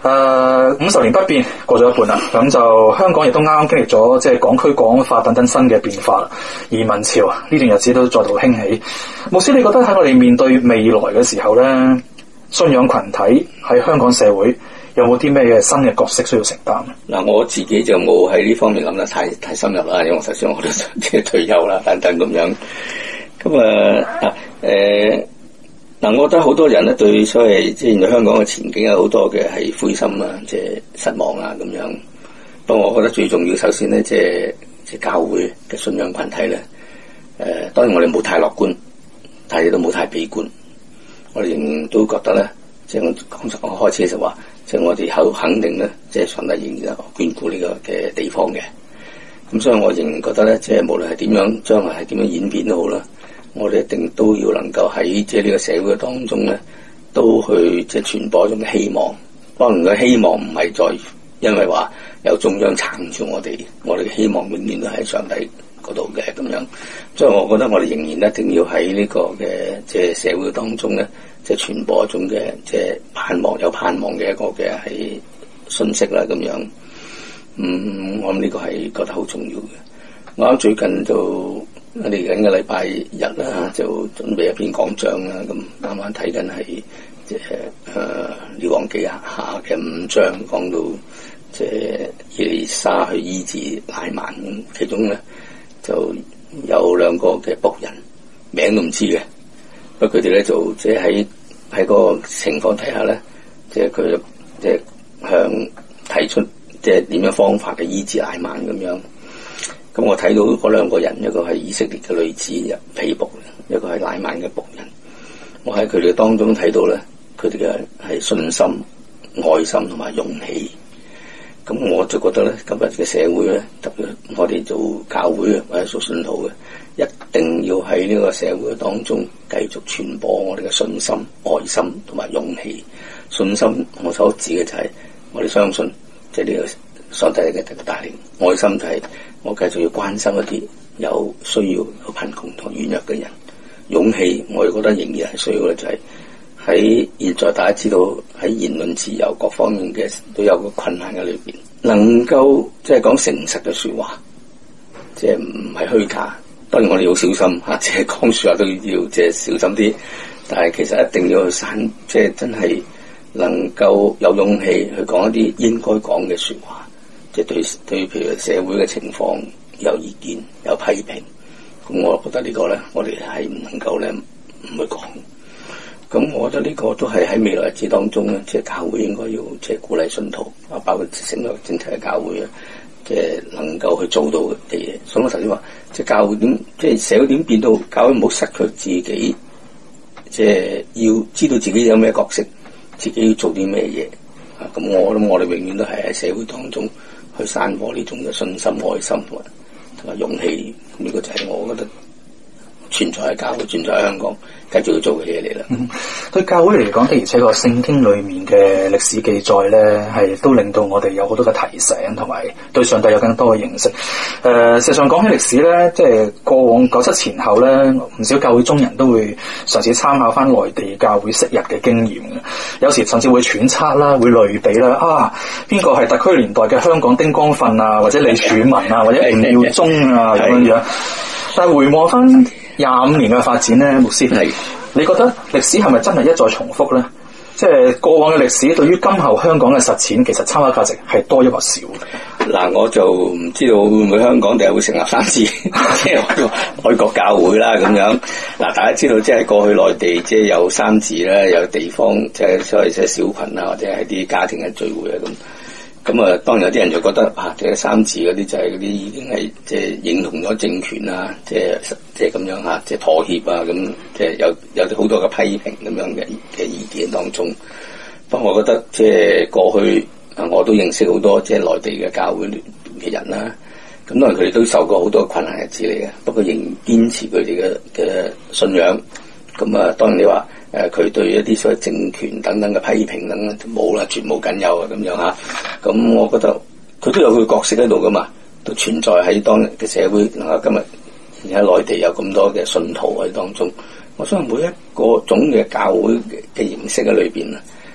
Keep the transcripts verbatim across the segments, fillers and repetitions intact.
誒五十年不變過咗一半啦，咁就香港亦都啱啱經歷咗即係港區國安法等等新嘅變化，移民潮呢段日子都再度興起。牧師，你覺得喺我哋面對未來嘅時候咧，信仰群體喺香港社會有冇啲咩嘅新嘅角色需要承擔？ 嗱，我自己就冇喺呢方面諗得太太深入啦，因為首先我都即係退休啦，等等咁樣。咁啊啊誒。嗱，我覺得好多人咧對所謂即係現在香港嘅前景有好多嘅係灰心啊，即係失望啊咁樣。不過我覺得最重要，首先咧即係即係教會嘅信仰群體咧，誒、呃，當然我哋冇太樂觀，但係亦都冇太悲觀。我哋仍然都覺得咧，即係我剛才我開始嘅時候話，即係我哋好肯定咧，即係上帝仍然眷顧呢個嘅地方嘅。咁所以我仍然覺得咧，即係無論係點樣，將來係點樣演變都好啦。我哋一定都要能夠喺即係呢個社會當中咧，都去即係傳播一種希望。當然嘅希望唔係在因為話有中央撐住我哋，我哋嘅希望永遠都喺上帝嗰度嘅咁樣。所以我覺得我哋仍然一定要喺呢個嘅即係社會當中咧，即係傳播一種嘅即係盼望，有盼望嘅一個嘅係信息啦咁樣。嗯，我諗呢個係覺得好重要嘅。我諗最近就嚟緊嘅禮拜日啦，就準備一篇講章啦。咁啱啱睇緊係即係誒《列王記》下嘅五章，講到即係以利沙去醫治乃縵，其中咧就有兩個嘅僕人名都唔知嘅，不過佢哋咧就即係喺喺個情況底下咧，即係佢即係向提出即係點樣方法嘅醫治乃縵咁樣。咁我睇到嗰兩個人，一個係以色列嘅女子婢僕，一個係乃縵嘅僕人。我喺佢哋當中睇到咧，佢哋嘅係信心、愛心同埋勇氣。咁我就覺得咧，今日嘅社會咧，特別我哋做教會嘅或者做信徒嘅，一定要喺呢個社會當中繼續傳播我哋嘅信心、愛心同埋勇氣。信心我所指嘅就係我哋相信，即係呢個上帝嘅帶領；愛心就係我繼續要關心一啲有需要、有貧窮同軟弱嘅人。勇氣，我哋覺得仍然係需要嘅，就係喺現在大家知道喺言論自由各方面嘅都有個困難嘅裏邊，能夠即係講誠實嘅說話，即係唔係虛假。當然我哋要小心吓，即係講說話都要即係小心啲。但係其實一定要去散，即係真係能夠有勇氣去講一啲應該講嘅說話。即係對對，譬如社會嘅情況有意見、有批評，咁我覺得呢個咧，我哋係唔能夠咧唔去講。咁我覺得呢個都係喺未來日子當中咧，即係教會應該要即係鼓勵信徒啊，包括成個整體嘅教會啊，即係能夠去做到嘅嘢。所以我頭先話，即係教會點，即係社會點變到教會唔好失去自己，即係要知道自己有咩角色，自己要做啲咩嘢啊。咁我諗我哋永遠都係喺社會當中去散播呢種嘅信心、愛心同埋同埋勇氣，呢個就係我覺得存在喺教會、存在喺香港繼續要做嘅嘢嚟啦。 嗯，對教會嚟講，的而且確聖經裏面嘅歷史記載咧，係都令到我哋有好多嘅提醒，同埋對上帝有更多嘅認識。誒、呃，事實上講起歷史咧，即係過往九七前後咧，唔少教會中人都會嘗試參考翻內地教會昔日嘅經驗嘅，有時甚至會揣測啦，會類比啦，啊，邊個係特區年代嘅香港丁光訓啊，或者李柱銘啊，或者吳耀宗啊咁樣樣。但係回望翻廿五年嘅發展咧，牧師，係你覺得歷史係咪真係一再重複咧？即係過往嘅歷史對於今後香港嘅實踐，其實參考價值係多抑或少？ 嗱，我就唔知道會唔會香港定係會成立三自，即係愛國教會啦咁樣。嗱，大家知道即係過去內地即係有三自咧，有地方即係所謂即係小群啊，或者係啲家庭嘅聚會啊咁。咁啊，當然有啲人就覺得啊，即係三自嗰啲就係嗰啲已經係即係認同咗政權啊，即係即係咁樣嚇，即係妥協啊，咁即係有有好多嘅批評咁樣嘅嘅意見當中。不過我覺得即係過去啊，我都認識好多即係內地嘅教會嘅人啦。咁當然佢哋都受過好多困難日子嚟嘅，不過仍堅持佢哋嘅嘅信仰。咁啊，當然你話。誒佢、呃、對一啲所謂政權等等嘅批評等等冇啦，絕無僅有啊咁樣嚇。咁我覺得佢都有佢嘅角色喺度噶嘛，都存在喺當日嘅社會。嗱，今日而家內地有咁多嘅信徒喺當中，我相信每一個種嘅教會嘅形式喺裏邊啊，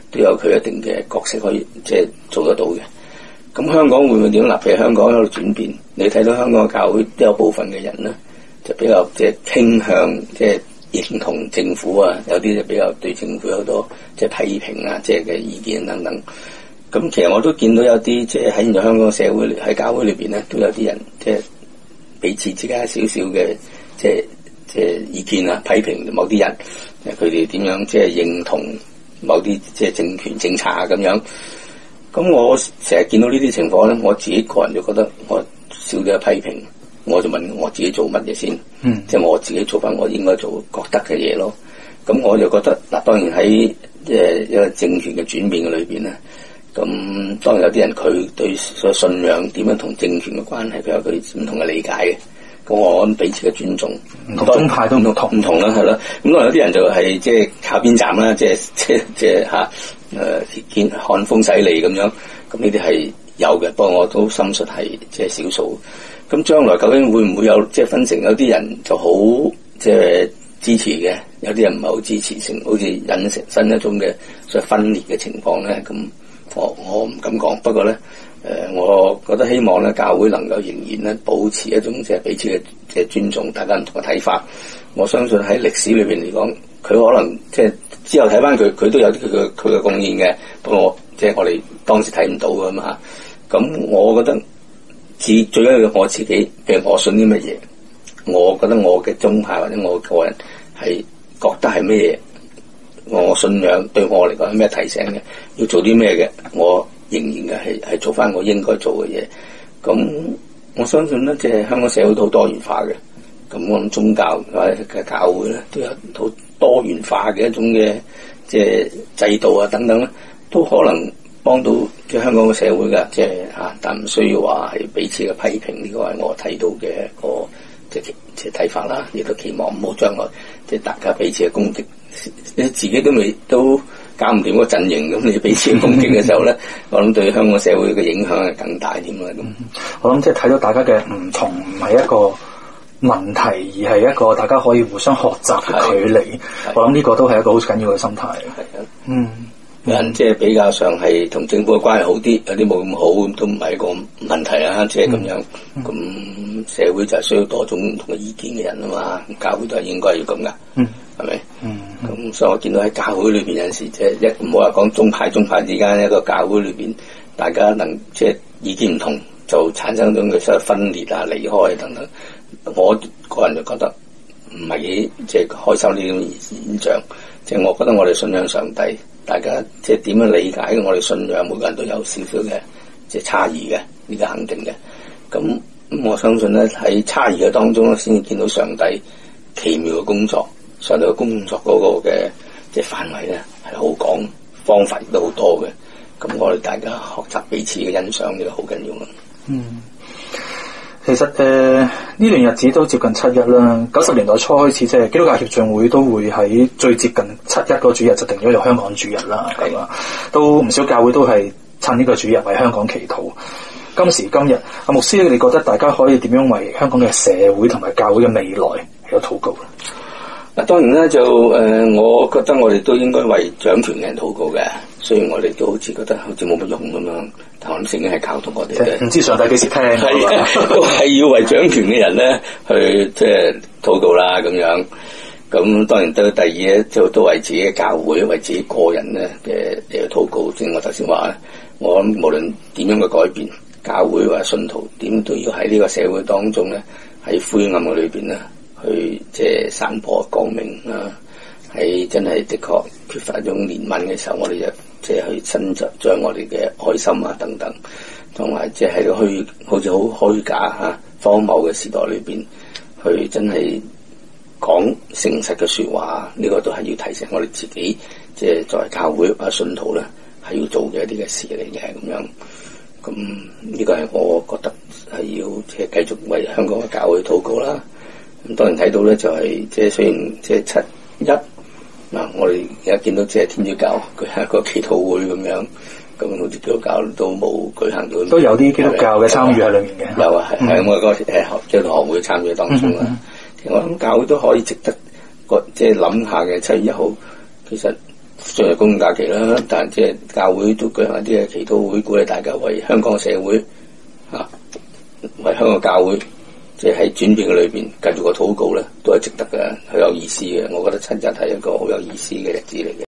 都有佢一定嘅角色可以即係做得到嘅。咁香港會唔會點？嗱，譬如香港喺度轉變，你睇到香港嘅教會都有部分嘅人咧，就比較即係傾向即係認同政府啊，有啲就比較對政府有好多即係批評啊，即係嘅意見等等。咁其實我都見到有啲即係喺現在香港社會喺教會裏邊咧，都有啲人即係彼此之間少少嘅即係即係意見啊，批評某啲人，佢哋點樣即係認同某啲即係政權政策啊咁樣。咁我成日見到呢啲情況咧，我自己個人就覺得我少咗批評，我就問我自己做乜嘢先，嗯、即係我自己做翻我應該做覺得嘅嘢咯。咁我就覺得嗱，當然喺即係一個政權嘅轉變嘅裏邊咧，咁當然有啲人佢對所信仰點樣同政權嘅關係，佢有佢唔同嘅理解嘅。咁我彼此嘅尊重， 唔同宗派都唔同唔同啦，係咯。咁當然有啲人就係即係靠邊站啦，即係即係即係嚇誒見看風使舵咁樣。咁呢啲係有嘅，不過我都深信係即係少數。咁將來究竟會唔會有即係分成有啲人就好即係支持嘅，有啲人唔係好支持，成好似引成新一種嘅所謂分裂嘅情況咧？咁我我唔敢講，不過咧。誒、呃，我覺得希望咧，教會能夠仍然咧保持一種即係彼此嘅即係尊重，大家唔同嘅睇法。我相信喺歷史裏邊嚟講，佢可能即係之後睇翻佢，佢都有啲佢嘅佢嘅貢獻嘅。不過我即係我哋當時睇唔到㗎嘛。咁我覺得自最緊要我自己嘅我信啲乜嘢，我覺得我嘅宗派或者我個人係覺得係乜嘢，我信仰對我嚟講係咩提醒嘅，要做啲咩嘅，我。仍然嘅係係做翻我應該做嘅嘢，咁我相信咧，即係香港社會都好多元化嘅，咁我諗宗教或者嘅教會咧都有好多元化嘅一種嘅即係制度啊等等咧，都可能幫到即係香港嘅社會㗎，即係嚇，但唔需要話係彼此嘅批評，呢個係我睇到嘅一個即係即係睇法啦，亦都期望唔好將來即係大家彼此嘅攻擊，你自己都未都。搞唔掂個陣營，咁你彼此攻擊嘅時候咧，我諗對香港社會嘅影響係更大添啦。咁、嗯、 我諗即係睇到大家嘅唔同，唔係一個問題，而係一個大家可以互相學習嘅距離。我諗呢個都係一個好緊要嘅心態。係啊，嗯， 有人即係比較上係同政府嘅關係好啲，有啲冇咁好，都唔係一個問題啊。即係咁樣，咁、嗯、社會就係需要多種唔同嘅意見嘅人啊嘛。教會都係應該要咁噶。嗯。係咪？嗯，咁、嗯、所以我見到喺教會裏邊有陣時，即係一唔好話講宗派宗派之間一個教會裏邊，大家能即係意見唔同，就產生咗佢所謂分裂啊、離開等等。我個人就覺得唔係幾即係開心呢種現象。即係我覺得我哋信仰上帝，大家即係點樣理解我哋信仰，每個人都有少少嘅即係差異嘅，呢個肯定嘅。咁咁我相信咧喺差異嘅當中咧，先至見到上帝奇妙嘅工作。上帝嘅工作嗰個嘅即係範圍咧係好廣，方法亦都好多嘅。咁我哋大家學習彼此嘅欣賞呢個好緊要啊。 嗯，其實誒呢、呃、段日子都接近七一啦。九十年代初開始，即係基督教協進會都會喺最接近七一個主日就定咗有香港主日啦。係嘛，都唔少教會都係趁呢個主日為香港祈禱。今時今日，阿牧師，你覺得大家可以點樣為香港嘅社會同埋教會嘅未來有禱告咧？ 嗱，當然咧就誒、呃，我覺得我哋都應該為掌權嘅人禱告嘅。雖然我哋都好似覺得好似冇乜用咁樣，但我諗聖經係教導我哋嘅。唔知上帝幾時聽？係都係要為掌權嘅人咧去即係禱告啦咁樣。咁當然都第二咧，就都為自己嘅教會、為自己個人咧嘅嘅禱告。正如我頭先話咧，我諗無論點樣嘅改變，教會或者信徒點都要喺呢個社會當中咧，喺灰暗嘅裏邊咧。去即係散播光明啊！喺真係的確缺乏一種憐憫嘅時候，我哋就即係去伸出將我哋嘅愛心啊等等，同埋即係喺個虛好似好虛假嚇荒謬嘅時代裏邊，去真係講誠實嘅説話，呢、這個都係要提醒我哋自己，即係作為教會或者信徒咧，係要做嘅一啲嘅事嚟嘅咁樣。咁呢個係我覺得係要即係繼續為香港嘅教會禱告啦。咁當然睇到咧，就係即係雖然即係七一嗱，我哋而家見到即係天主教舉行一個祈禱會咁樣，咁好似基督教都冇舉行到， 都有啲基督教嘅參與喺裏面嘅。 有啊，係係我個誒學即係學會參與當中啦。嗯嗯、我諗教會都可以值得個即係諗下嘅。七月一號其實進入公眾假期啦，但即係教會都舉行一啲嘅祈禱會，鼓勵大家為香港社會啊，為香港教會，即係喺轉變嘅裏邊繼續個禱告咧，都係值得嘅，好有意思嘅。我覺得七日係一個好有意思嘅日子嚟嘅。